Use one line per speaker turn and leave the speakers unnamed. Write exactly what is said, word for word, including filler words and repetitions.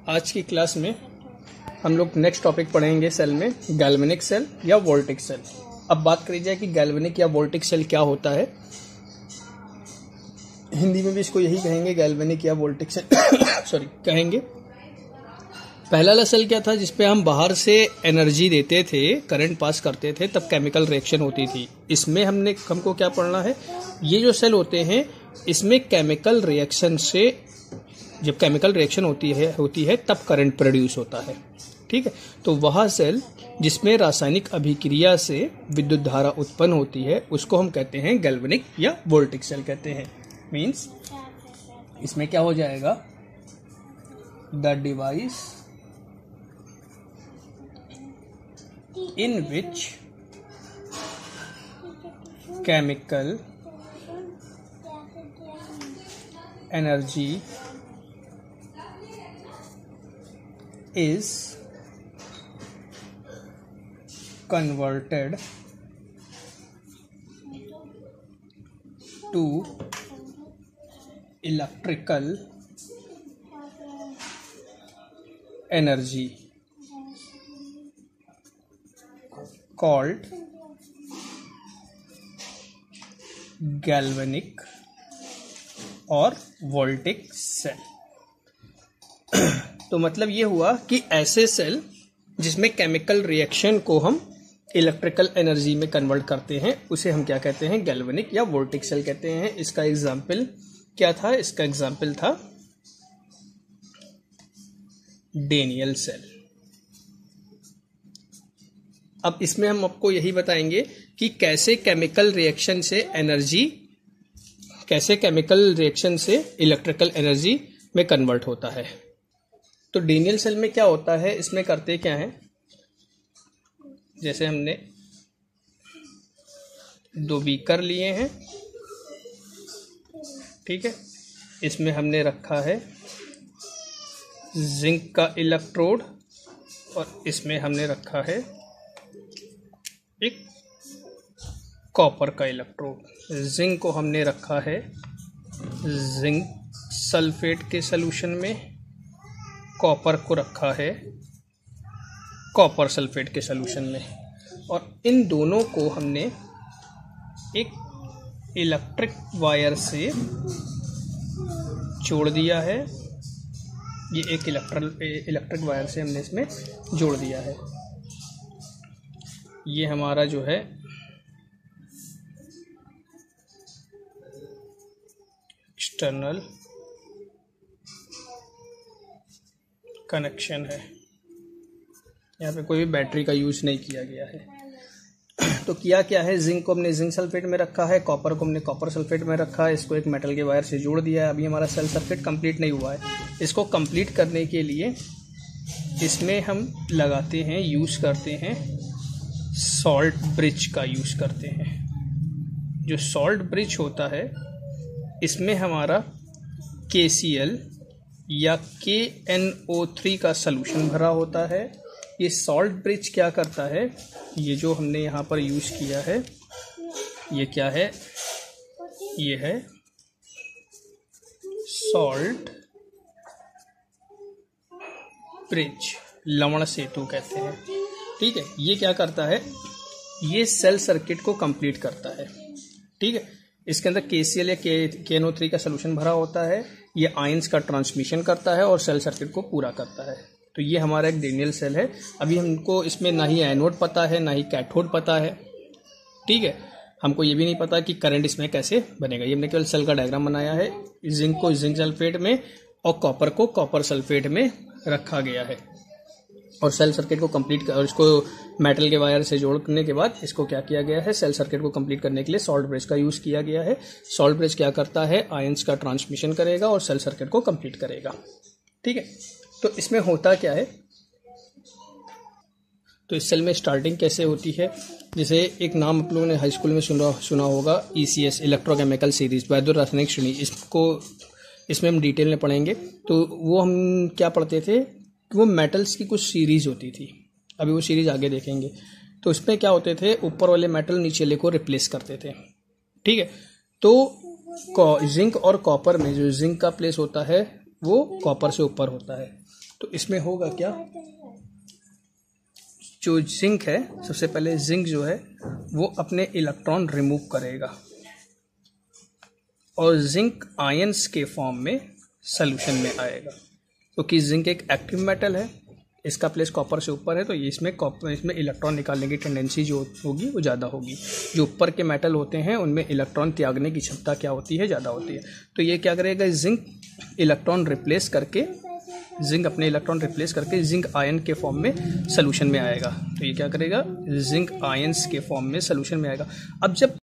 आज की क्लास में हम लोग नेक्स्ट टॉपिक पढ़ेंगे सेल में गैल्वेनिक सेल या वोल्टिक सेल। अब बात करी जाए कि गैल्वेनिक या वोल्टिक सेल क्या होता है। हिंदी में भी इसको यही कहेंगे, गैल्वेनिक या वोल्टिक सेल सॉरी कहेंगे। पहला वाला सेल क्या था, जिसपे हम बाहर से एनर्जी देते थे, करंट पास करते थे, तब केमिकल रिएक्शन होती थी। इसमें हमने हमको क्या पढ़ना है, ये जो सेल होते हैं इसमें केमिकल रिएक्शन से, जब केमिकल रिएक्शन होती है होती है तब करंट प्रोड्यूस होता है। ठीक है, तो वह सेल जिसमें रासायनिक अभिक्रिया से विद्युत धारा उत्पन्न होती है उसको हम कहते हैं गैल्वेनिक या वोल्टिक सेल कहते हैं। मींस इसमें क्या हो जाएगा, the device in which chemical energy is converted to electrical energy called galvanic और वोल्टिक सेल। तो मतलब ये हुआ कि ऐसे सेल जिसमें केमिकल रिएक्शन को हम इलेक्ट्रिकल एनर्जी में कन्वर्ट करते हैं उसे हम क्या कहते हैं, गैल्वेनिक या वोल्टिक सेल कहते हैं। इसका एग्जाम्पल क्या था, इसका एग्जाम्पल था डेनियल सेल। अब इसमें हम आपको यही बताएंगे कि कैसे केमिकल रिएक्शन से एनर्जी, कैसे केमिकल रिएक्शन से इलेक्ट्रिकल एनर्जी में कन्वर्ट होता है। तो डेनियल सेल में क्या होता है, इसमें करते क्या है, जैसे हमने दो बीकर लिए हैं, ठीक है, इसमें हमने रखा है जिंक का इलेक्ट्रोड और इसमें हमने रखा है एक कॉपर का इलेक्ट्रोड। जिंक को हमने रखा है जिंक सल्फेट के सलूशन में, कॉपर को रखा है कॉपर सल्फेट के सलूशन में, और इन दोनों को हमने एक इलेक्ट्रिक वायर से जोड़ दिया है। ये एक इलेक्ट्रिक इलेक्ट्रिक वायर से हमने इसमें जोड़ दिया है। ये हमारा जो है एक्सटर्नल कनेक्शन है, यहाँ पे कोई भी बैटरी का यूज नहीं किया गया है। तो किया क्या है, जिंक को हमने जिंक सल्फेट में रखा है, कॉपर को हमने कॉपर सल्फेट में रखा है, इसको एक मेटल के वायर से जोड़ दिया है। अभी हमारा सेल सर्किट कंप्लीट नहीं हुआ है। इसको कंप्लीट करने के लिए इसमें हम लगाते हैं, यूज करते हैं सॉल्ट ब्रिज का यूज करते हैं। जो सॉल्ट ब्रिज होता है इसमें हमारा के सी एल या के एन ओ थ्री का सलूशन भरा होता है। ये सॉल्ट ब्रिज क्या करता है, ये जो हमने यहाँ पर यूज किया है ये क्या है, ये है सॉल्ट ब्रिज, लवण सेतु कहते हैं। ठीक है, ये क्या करता है, ये सेल सर्किट को कंप्लीट करता है। ठीक है, इसके अंदर के सी एल या के एन ओ थ्री का सलूशन भरा होता है। ये आयंस का ट्रांसमिशन करता है और सेल सर्किट को पूरा करता है। तो ये हमारा एक डेनियल सेल है। अभी हमको इसमें ना ही एनोड पता है ना ही कैथोड पता है। ठीक है, हमको ये भी नहीं पता कि करंट इसमें कैसे बनेगा। ये हमने केवल सेल का डायग्राम बनाया है। जिंक को जिंक सल्फेट में और कॉपर को कॉपर सल्फेट में रखा गया है, और सेल सर्किट को कंप्लीट कर, और इसको मेटल के वायर से जोड़ने के बाद इसको क्या किया गया है, सेल सर्किट को कंप्लीट करने के लिए सॉल्ट ब्रिज का यूज किया गया है। सॉल्ट ब्रिज क्या करता है, आयंस का ट्रांसमिशन करेगा और सेल सर्किट को कंप्लीट करेगा। ठीक है, तो इसमें होता क्या है, तो इस सेल में स्टार्टिंग कैसे होती है, जैसे एक नाम आप लोगों ने हाई स्कूल में सुना सुना होगा, E C S, electrochemical series, वैद्युत रासायनिक श्रेणी। इसको इसमें हम डिटेल में पढ़ेंगे। तो वो हम क्या पढ़ते थे, वो मेटल्स की कुछ सीरीज होती थी। अभी वो सीरीज आगे देखेंगे। तो इसमें क्या होते थे, ऊपर वाले मेटल नीचे वाले को रिप्लेस करते थे। ठीक है, तो जिंक और कॉपर में जो जिंक का प्लेस होता है वो कॉपर से ऊपर होता है। तो इसमें होगा क्या, जो जिंक है सबसे पहले जिंक जो है वो अपने इलेक्ट्रॉन रिमूव करेगा और जिंक आयंस के फॉर्म में सॉल्यूशन में आएगा, क्योंकि तो जिंक एक एक्टिव मेटल है, इसका प्लेस कॉपर से ऊपर है, तो इसमें कॉपर इसमें इलेक्ट्रॉन निकालने की टेंडेंसी जो होगी वो ज़्यादा होगी। जो ऊपर के मेटल होते हैं उनमें इलेक्ट्रॉन त्यागने की क्षमता क्या होती है, ज़्यादा होती है। तो ये क्या करेगा, जिंक इलेक्ट्रॉन रिप्लेस करके जिंक अपने इलेक्ट्रॉन रिप्लेस करके जिंक आयन के फॉर्म में सॉल्यूशन में आएगा। तो ये क्या करेगा, जिंक आयंस के फॉर्म में सॉल्यूशन में आएगा। अब जब